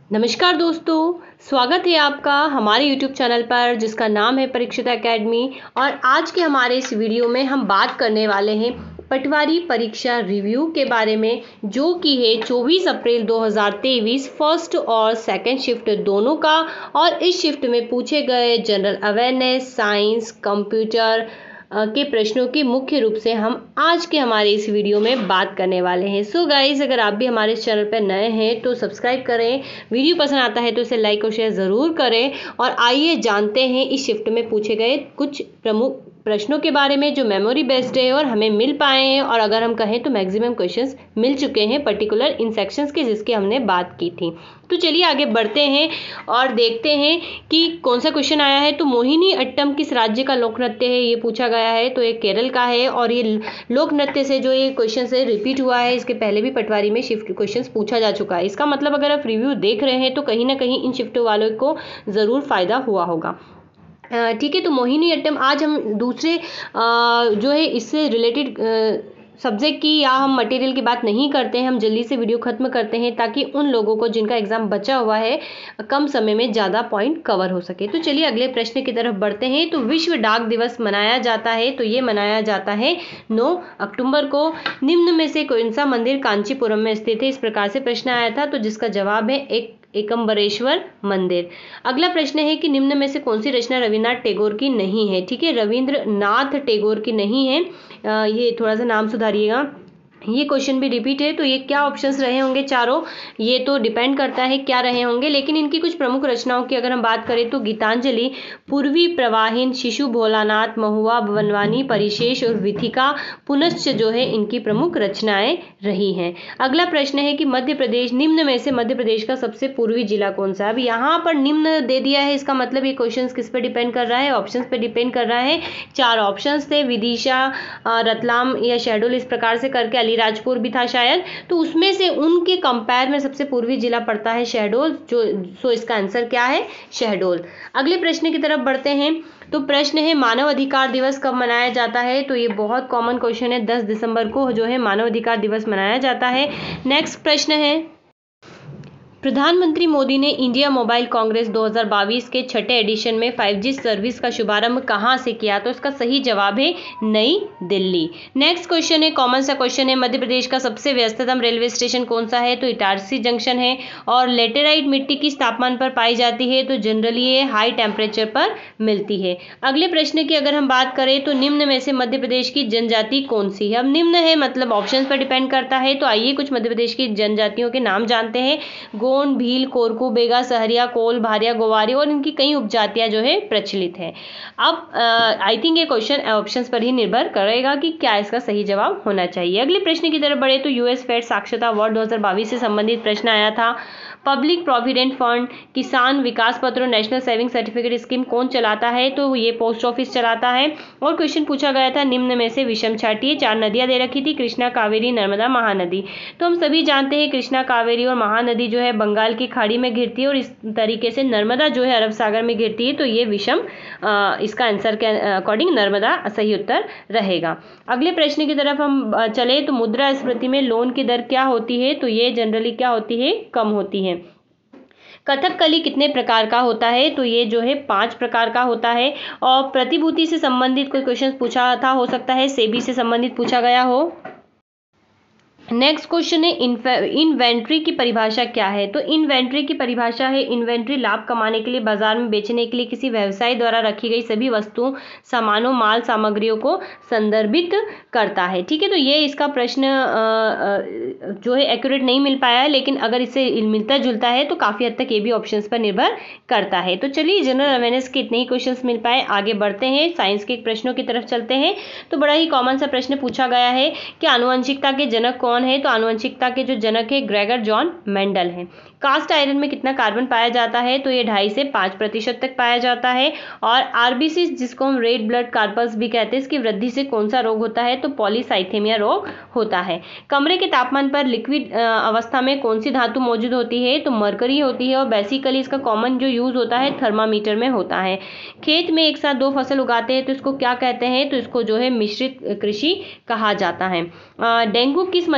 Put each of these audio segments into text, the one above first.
नमस्कार दोस्तों, स्वागत है आपका हमारे YouTube चैनल पर जिसका नाम है परीक्षिता एकेडमी। और आज के हमारे इस वीडियो में हम बात करने वाले हैं पटवारी परीक्षा रिव्यू के बारे में, जो कि है 24 अप्रैल 2023 फर्स्ट और सेकंड शिफ्ट दोनों का। और इस शिफ्ट में पूछे गए जनरल अवेयरनेस, साइंस, कंप्यूटर के प्रश्नों की मुख्य रूप से हम आज के हमारे इस वीडियो में बात करने वाले हैं। सो गाइज, अगर आप भी हमारे इस चैनल पर नए हैं तो सब्सक्राइब करें, वीडियो पसंद आता है तो इसे लाइक और शेयर ज़रूर करें। और आइए जानते हैं इस शिफ्ट में पूछे गए कुछ प्रमुख प्रश्नों के बारे में जो मेमोरी बेस्ड है और हमें मिल पाए हैं, और अगर हम कहें तो मैक्सिमम क्वेश्चंस मिल चुके हैं पर्टिकुलर इन सेक्शंस के जिसकी हमने बात की थी। तो चलिए आगे बढ़ते हैं और देखते हैं कि कौन सा क्वेश्चन आया है। तो मोहिनी अट्टम किस राज्य का लोक नृत्य है, ये पूछा गया है। तो ये केरल का है और ये लोक नृत्य से जो ये क्वेश्चन है रिपीट हुआ है। इसके पहले भी पटवारी में शिफ्ट क्वेश्चन पूछा जा चुका है। इसका मतलब अगर आप रिव्यू देख रहे हैं तो कहीं ना कहीं इन शिफ्ट वालों को ज़रूर फायदा हुआ होगा। ठीक है, तो मोहिनी अट्टम आज हम दूसरे जो है इससे रिलेटेड सब्जेक्ट की या हम मटेरियल की बात नहीं करते हैं। हम जल्दी से वीडियो खत्म करते हैं ताकि उन लोगों को जिनका एग्जाम बचा हुआ है कम समय में ज़्यादा पॉइंट कवर हो सके। तो चलिए अगले प्रश्न की तरफ बढ़ते हैं। तो विश्व डाक दिवस मनाया जाता है, तो ये मनाया जाता है 9 अक्टूबर को। निम्न में से कौन सा मंदिर कांचीपुरम में स्थित है, इस प्रकार से प्रश्न आया था। तो जिसका जवाब है एकम्बरेश्वर मंदिर। अगला प्रश्न है कि निम्न में से कौन सी रचना रविन्द्रनाथ टैगोर की नहीं है। ठीक है, रविंद्रनाथ टैगोर की नहीं है। ये थोड़ा सा नाम सुधारिएगा, ये क्वेश्चन भी रिपीट है। तो ये क्या ऑप्शंस रहे होंगे चारों, ये तो डिपेंड करता है क्या रहे होंगे। लेकिन इनकी कुछ प्रमुख रचनाओं की अगर हम बात करें तो गीतांजलि, पूर्वी प्रवाहिन, शिशु भोलानाथ, महुआ, बनवानी, परिशेष और विथिका पुनश्च जो है इनकी प्रमुख रचनाएं रही हैं। अगला प्रश्न है कि मध्य प्रदेश, निम्न में से मध्य प्रदेश का सबसे पूर्वी जिला कौन सा है। अब यहाँ पर निम्न दे दिया है, इसका मतलब ये क्वेश्चन किस पे डिपेंड कर रहा है, ऑप्शन पे डिपेंड कर रहा है। 4 ऑप्शन थे, विदिशा, रतलाम या शहडोल, इस प्रकार से करके अलीराजपुर भी था शायद। तो उसमें से उनके कंपेयर में सबसे पूर्वी जिला पड़ता है शहडोल, सो इसका आंसर क्या है, शहडोल। अगले प्रश्न की तरफ बढ़ते हैं। तो प्रश्न है मानव अधिकार दिवस कब मनाया जाता है। तो ये बहुत कॉमन क्वेश्चन है, 10 दिसंबर को जो है मानव अधिकार दिवस मनाया जाता है। नेक्स्ट प्रश्न है, प्रधानमंत्री मोदी ने इंडिया मोबाइल कांग्रेस 2022 के 6ठे एडिशन में 5G सर्विस का शुभारंभ कहां से किया। तो इसका सही जवाब है नई दिल्ली। नेक्स्ट क्वेश्चन है, कॉमन सा क्वेश्चन है, मध्य प्रदेश का सबसे व्यस्ततम रेलवे स्टेशन कौन सा है। तो इटारसी जंक्शन है। और लेटेराइट मिट्टी किस तापमान पर पाई जाती है। तो जनरली ये हाई टेम्परेचर पर मिलती है। अगले प्रश्न की अगर हम बात करें तो निम्न में से मध्य प्रदेश की जनजाति कौन सी है। अब निम्न है मतलब ऑप्शन पर डिपेंड करता है। तो आइए कुछ मध्य प्रदेश की जनजातियों के नाम जानते हैं। गोंड, भील, कोरकू, बेगा, सहरिया, कोल, भारिया, गोवारी और इनकी कई उपजातियां जो है प्रचलित है। अब आई थिंक ये क्वेश्चन ऑप्शंस पर ही निर्भर करेगा कि क्या इसका सही जवाब होना चाहिए। अगले प्रश्न की तरफ बढ़े तो यूएस फेड साक्षरता अवार्ड 2022 से संबंधित प्रश्न आया था। पब्लिक प्रोविडेंट फंड, किसान विकास पत्र और नेशनल सेविंग सर्टिफिकेट स्कीम कौन चलाता है। तो ये पोस्ट ऑफिस चलाता है। और क्वेश्चन पूछा गया था निम्न में से विषम छाटिए। 4 नदियां दे रखी थी, कृष्णा, कावेरी, नर्मदा, महानदी। तो हम सभी जानते हैं कृष्णा, कावेरी और महानदी जो है बंगाल की खाड़ी में घिरती है और इस तरीके से नर्मदा जो है अरब सागर में घिरती है। तो ये विषम, इसका आंसर के अकॉर्डिंग नर्मदा सही उत्तर रहेगा। अगले प्रश्न की तरफ हम चले तो मुद्रास्फीति में लोन की दर क्या होती है। तो ये जनरली क्या होती है, कम होती है। कथकली कितने प्रकार का होता है। तो ये जो है 5 प्रकार का होता है। और प्रतिभूति से संबंधित कोई क्वेश्चन पूछा था, हो सकता है सेबी से संबंधित पूछा गया हो। नेक्स्ट क्वेश्चन है इन्वेंट्री की परिभाषा क्या है। तो इन्वेंट्री की परिभाषा है इन्वेंट्री लाभ कमाने के लिए बाजार में बेचने के लिए किसी व्यवसाय द्वारा रखी गई सभी वस्तुओं, सामानों, माल सामग्रियों को संदर्भित करता है। ठीक है, तो ये इसका प्रश्न जो है एक्यूरेट नहीं मिल पाया है, लेकिन अगर इससे मिलता जुलता है तो काफ़ी हद तक ये भी ऑप्शंस पर निर्भर करता है। तो चलिए जनरल अवेयरनेस के इतने ही क्वेश्चन मिल पाए, आगे बढ़ते हैं, साइंस के प्रश्नों की तरफ चलते हैं। तो बड़ा ही कॉमन सा प्रश्न पूछा गया है कि आनुवंशिकता के जनक कौन है। तो आनुवंशिकता के जो जनक है ग्रेगर जॉन मेंडल है। कास्ट आयरन में कितना कार्बन पाया जाता है। तो ये 2.5 से 5% तक पाया जाता है। और आरबीसी जिसको हम रेड ब्लड कार्पस भी कहते हैं, इसकी वृद्धि से कौन सा रोग होता है। तो पॉलीसाइथेमिया रोग होता है। कमरे के तापमान पर लिक्विड अवस्था में कौन सी धातु मौजूद होती है। तो मरकरी होती है। और बेसिकली इसका कॉमन जो यूज होता है थर्मामीटर में होता है। खेत में एक साथ 2 फसल उगाते हैं तो इसको क्या कहते हैं। तो इसको जो है मिश्रित कृषि कहा जाता है। डेंगू किस मच्छर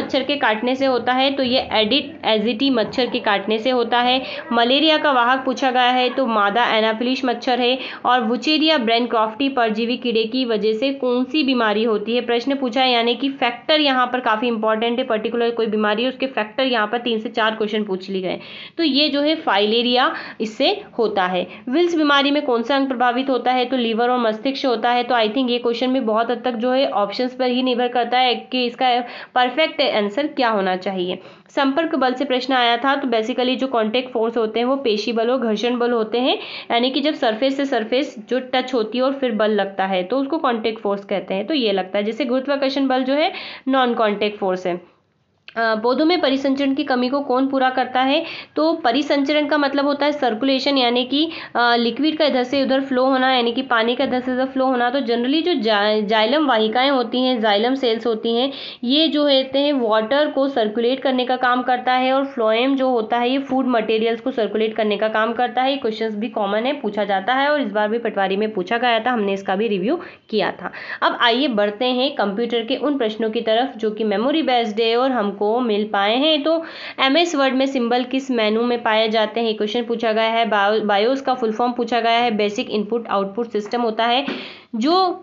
मच्छर के काटने से होता है? तो ये एडिस एजिडी मच्छर के काटने से होता है। मलेरिया का वाहक पूछा गया है तो मादा एनाफिलिस मच्छर है। और वुचेरिया ब्रैनक्रॉफ्टी परजीवी कीड़े की वजह से कौन सी बीमारी होती है? प्रश्न पूछा है, यानी कि फैक्टर यहाँ पर काफी इंपॉर्टेंट है। पर्टिकुलर कोई बीमारी है उसके फैक्टर यहाँ पर 3 से 4 क्वेश्चन पूछ लिए गए। तो ये जो है फाइलेरिया इससे होता है। विल्स बीमारी में कौन सा अंग प्रभावित होता है? तो लीवर और मस्तिष्क होता है। तो आई थिंक ये क्वेश्चन भी बहुत हद तक जो है ऑप्शंस पर ही निर्भर करता है कि इसका परफेक्ट आंसर क्या होना चाहिए। संपर्क बल से प्रश्न आया था, तो बेसिकली जो कॉन्टेक्ट फोर्स होते हैं वो पेशी बल और घर्षण बल होते हैं, यानी कि जब सरफेस से सरफेस जो टच होती है और फिर बल लगता है तो उसको कॉन्टेक्ट फोर्स कहते हैं। तो ये लगता है, जैसे गुरुत्वाकर्षण बल जो है नॉन कॉन्टेक्ट फोर्स है। पौधों में परिसंचरण की कमी को कौन पूरा करता है? तो परिसंचरण का मतलब होता है सर्कुलेशन, यानी कि लिक्विड का इधर से उधर फ्लो होना, यानी कि पानी का इधर से उधर फ्लो होना। तो जनरली जो जाइलम वाहिकाएं होती हैं, जाइलम सेल्स होती हैं, ये जो होते हैं वाटर को सर्कुलेट करने का काम करता है। और फ्लोएम जो होता है ये फूड मटेरियल्स को सर्कुलेट करने का काम करता है। ये क्वेश्चन भी कॉमन है, पूछा जाता है और इस बार भी पटवारी में पूछा गया था, हमने इसका भी रिव्यू किया था। अब आइए बढ़ते हैं कंप्यूटर के उन प्रश्नों की तरफ जो कि मेमोरी बेस्ड है और हमको मिल पाए हैं। तो एमएस वर्ड में सिंबल किस मेनू में पाए जाते हैं? क्वेश्चन पूछा गया है। बायोस का फुल फॉर्म पूछा गया है। बेसिक इनपुट आउटपुट सिस्टम होता है। जो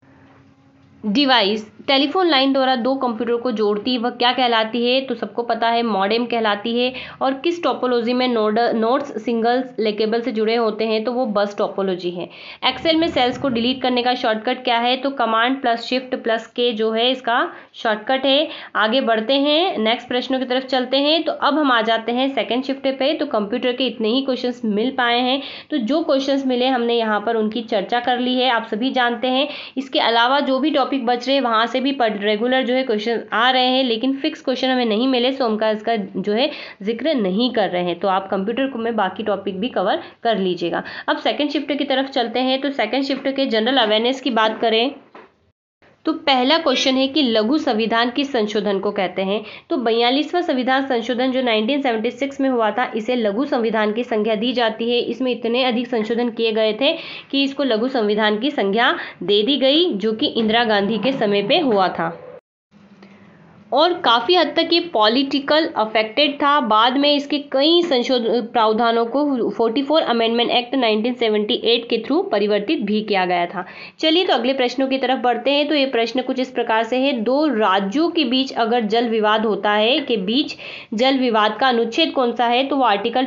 डिवाइस टेलीफोन लाइन द्वारा दो कंप्यूटर को जोड़ती है वह क्या कहलाती है? तो सबको पता है मॉडेम कहलाती है। और किस टोपोलॉजी में नोड्स सिंगल लेकेबल से जुड़े होते हैं? तो वो बस टोपोलॉजी है। एक्सेल में सेल्स को डिलीट करने का शॉर्टकट क्या है? तो कमांड प्लस शिफ्ट प्लस के जो है इसका शॉर्टकट है। आगे बढ़ते हैं, नेक्स्ट प्रश्नों की तरफ चलते हैं। तो अब हम आ जाते हैं सेकेंड शिफ्ट पे। तो कंप्यूटर के इतने ही क्वेश्चन मिल पाए हैं। तो जो क्वेश्चन मिले हमने यहाँ पर उनकी चर्चा कर ली है, आप सभी जानते हैं। इसके अलावा जो भी टॉपिक बच रहे हैं वहां से भी रेगुलर जो है क्वेश्चन आ रहे हैं, लेकिन फिक्स क्वेश्चन हमें नहीं मिले, सो हम इसका जो है जिक्र नहीं कर रहे हैं। तो आप कंप्यूटर को में बाकी टॉपिक भी कवर कर लीजिएगा। अब सेकंड शिफ्ट की तरफ चलते हैं। तो सेकंड शिफ्ट के जनरल अवेयरनेस की बात करें तो पहला क्वेश्चन है कि लघु संविधान किस संशोधन को कहते हैं? तो 42वां संविधान संशोधन जो 1976 में हुआ था, इसे लघु संविधान की संज्ञा दी जाती है। इसमें इतने अधिक संशोधन किए गए थे कि इसको लघु संविधान की संज्ञा दे दी गई, जो कि इंदिरा गांधी के समय पे हुआ था। और काफ़ी हद तक ये पॉलिटिकल अफेक्टेड था। बाद में इसके कई संशोधन प्रावधानों को 44 अमेंडमेंट एक्ट 1978 के थ्रू परिवर्तित भी किया गया था। चलिए तो अगले प्रश्नों की तरफ बढ़ते हैं। तो ये प्रश्न कुछ इस प्रकार से है, दो राज्यों के बीच अगर जल विवाद होता है के बीच जल विवाद का अनुच्छेद कौन सा है? तो वो आर्टिकल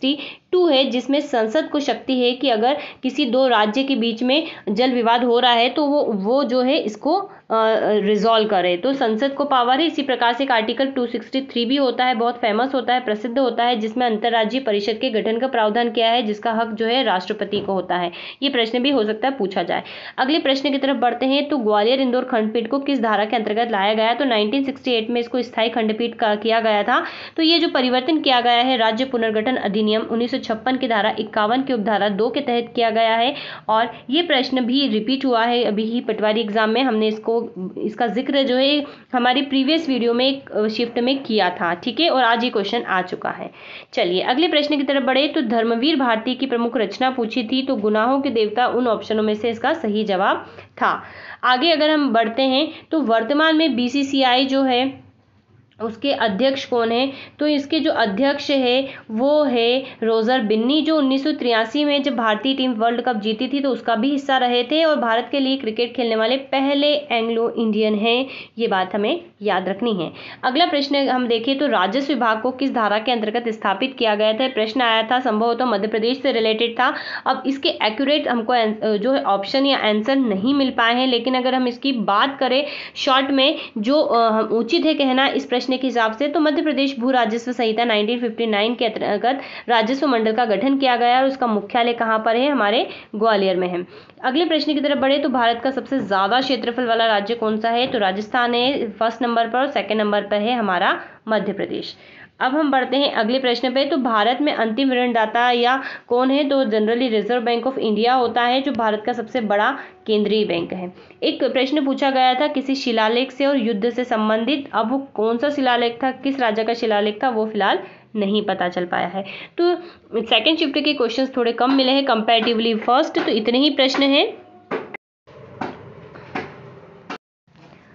262 है, जिसमें संसद को शक्ति है कि अगर किसी दो राज्य के बीच में जल विवाद हो रहा है तो वो जो है इसको रिजॉल्व करे। तो संसद को पावर है। इसी प्रकार से एक आर्टिकल 263 भी होता है, बहुत फेमस होता है, प्रसिद्ध होता है, जिसमें अंतर्राज्यीय परिषद के गठन का प्रावधान किया है, जिसका हक जो है राष्ट्रपति को होता है। ये प्रश्न भी हो सकता है पूछा जाए। अगले प्रश्न की तरफ बढ़ते हैं। तो ग्वालियर इंदौर खंडपीठ को किस धारा के अंतर्गत लाया गया? तो 1968 में इसको स्थायी खंडपीठ का किया गया था। तो ये जो परिवर्तन किया गया है राज्य पुनर्गठन अधिनियम 1956 की धारा 51 की उपधारा 2 के तहत किया गया है। और ये प्रश्न भी रिपीट हुआ है अभी ही पटवारी एग्जाम में। हमने इसका जिक्र जो है हमारी प्रीवियस वीडियो में एक शिफ्ट में किया था, ठीक है, और आज ये क्वेश्चन आ चुका है। चलिए अगले प्रश्न की तरफ बढ़े। तो धर्मवीर भारती की प्रमुख रचना पूछी थी, तो गुनाहों के देवता उन ऑप्शनों में से इसका सही जवाब था। आगे अगर हम बढ़ते हैं तो वर्तमान में बीसीसीआई जो है उसके अध्यक्ष कौन है? तो इसके जो अध्यक्ष है वो है रोजर बिन्नी, जो 1983 में जब भारतीय टीम वर्ल्ड कप जीती थी तो उसका भी हिस्सा रहे थे और भारत के लिए क्रिकेट खेलने वाले पहले एंग्लो इंडियन हैं। ये बात हमें याद रखनी है। अगला प्रश्न हम देखें तो राजस्व विभाग को किस धारा के अंतर्गत स्थापित किया गया था? प्रश्न आया था, संभवतः मध्य प्रदेश से रिलेटेड था। अब इसके एक्यूरेट हमको जो है ऑप्शन या आंसर नहीं मिल पाए हैं, लेकिन अगर हम इसकी बात करें शॉर्ट में जो उचित है कहना इस प्रश्न के हिसाब से, तो मध्य प्रदेश भू राजस्व संहिता 1959 के अंतर्गत राजस्व मंडल का गठन किया गया और उसका मुख्यालय कहां पर है? हमारे ग्वालियर में है। अगले प्रश्न की तरफ बढ़े तो भारत का सबसे ज्यादा क्षेत्रफल वाला राज्य कौन सा है? तो राजस्थान है फर्स्ट नंबर पर और सेकंड नंबर पर है हमारा मध्य प्रदेश। अब हम बढ़ते हैं अगले प्रश्न पे। तो भारत में अंतिम ऋणदाता या कौन है? तो generally reserve bank of India होता है, जो भारत का सबसे बड़ा केंद्रीय बैंक है। एक प्रश्न पूछा गया था किसी शिलालेख से और युद्ध से संबंधित, अब वो कौन सा शिलालेख था, किस राजा का शिलालेख था, वो फिलहाल नहीं पता चल पाया है। तो सेकंड शिफ्ट के क्वेश्चंस थोड़े कम मिले हैं कंपैरेटिवली फर्स्ट। तो इतने ही प्रश्न हैं।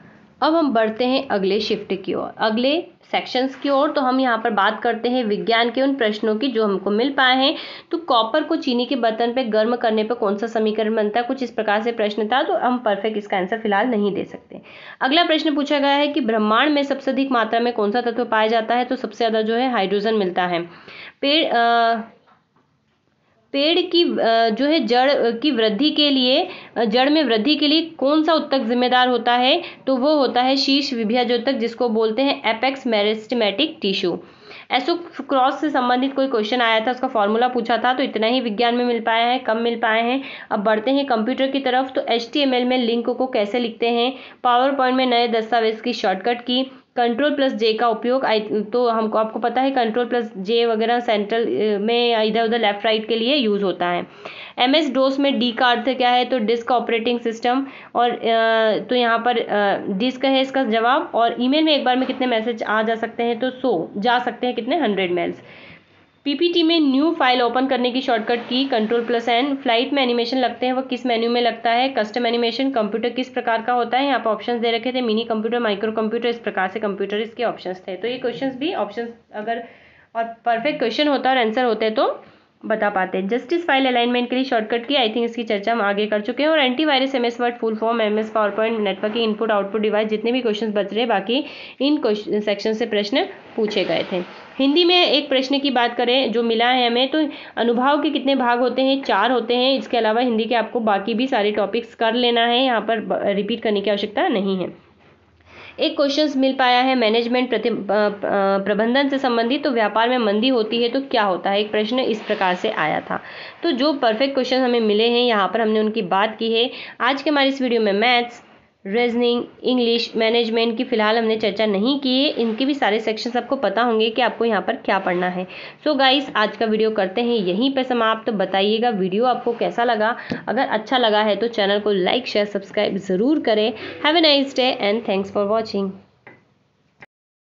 अब हम बढ़ते हैं अगले शिफ्ट की ओर, अगले सेक्शंस की ओर। तो हम यहाँ पर बात करते हैं विज्ञान के उन प्रश्नों की जो हमको मिल पाए हैं। तो कॉपर को चीनी के बर्तन पे गर्म करने पर कौन सा समीकरण बनता है, कुछ इस प्रकार से प्रश्न था। तो हम परफेक्ट इसका आंसर फिलहाल नहीं दे सकते। अगला प्रश्न पूछा गया है कि ब्रह्मांड में सबसे अधिक मात्रा में कौन सा तत्व पाया जाता है। तो सबसे ज्यादा जो है हाइड्रोजन मिलता है। पेड़ की जो है जड़ की वृद्धि के लिए, जड़ में वृद्धि के लिए कौन सा उत्तक जिम्मेदार होता है। तो वो होता है शीर्ष विभ्याजोतक, जिसको बोलते हैं एपेक्स मेरिस्टेमेटिक टिश्यू। एसो क्रॉस से संबंधित कोई क्वेश्चन आया था, उसका फॉर्मूला पूछा था। तो इतना ही विज्ञान में मिल पाया है, कम मिल पाए हैं। अब बढ़ते हैं कंप्यूटर की तरफ। तो HTML में लिंक को कैसे लिखते हैं, पावर पॉइंट में नए दस्तावेज की शॉर्टकट की, Ctrl+J का उपयोग। तो हमको आपको पता है Ctrl+J वगैरह सेंट्रल में इधर उधर लेफ्ट राइट के लिए यूज होता है। MS DOS में डी का अर्थ क्या है, तो डिस्क ऑपरेटिंग सिस्टम। और तो यहाँ पर डिस्क है इसका जवाब। और ईमेल में एक बार में कितने मैसेज आ जा सकते हैं, तो 100 जा सकते हैं, कितने 100 मेल्स। PPT में न्यू फाइल ओपन करने की शॉर्टकट की Ctrl+N। फ्लाइट में एनिमेशन लगते हैं, वो किस मेन्यू में लगता है, कस्टम एनिमेशन। कंप्यूटर किस प्रकार का होता है, यहाँ पर ऑप्शंस दे रखे थे, मिनी कंप्यूटर, माइक्रो कंप्यूटर, इस प्रकार से कंप्यूटर इसके ऑप्शंस थे। तो ये क्वेश्चंस भी ऑप्शंस अगर और परफेक्ट क्वेश्चन होता और आंसर होते तो बता पाते। जस्टिस फाइल अलाइनमेंट के लिए शॉर्टकट की, आई थिंक इसकी चर्चा हम आगे कर चुके हैं। और antivirus, MS word full form, MS PowerPoint, networking, input output device, जितने भी क्वेश्चन बच रहे बाकी इन क्वेश्चन सेक्शन से प्रश्न पूछे गए थे। हिंदी में एक प्रश्न की बात करें जो मिला है हमें, तो अनुभाव के कितने भाग होते हैं, 4 होते हैं। इसके अलावा हिंदी के आपको बाकी भी सारे टॉपिक्स कर लेना है, यहाँ पर रिपीट करने की आवश्यकता नहीं है। एक क्वेश्चन मिल पाया है मैनेजमेंट प्रबंधन से संबंधित। तो व्यापार में मंदी होती है तो क्या होता है, एक प्रश्न इस प्रकार से आया था। तो जो परफेक्ट क्वेश्चन हमें मिले हैं यहाँ पर हमने उनकी बात की है। आज के हमारी इस वीडियो में मैथ्स, रीजनिंग, इंग्लिश, मैनेजमेंट की फिलहाल हमने चर्चा नहीं की है। इनके भी सारे सेक्शंस आपको पता होंगे कि आपको यहाँ पर क्या पढ़ना है। सो गाइस, आज का वीडियो करते हैं यहीं पर समाप्त। तो बताइएगा वीडियो आपको कैसा लगा। अगर अच्छा लगा है तो चैनल को लाइक, शेयर, सब्सक्राइब ज़रूर करें। Have a nice day and thanks for watching.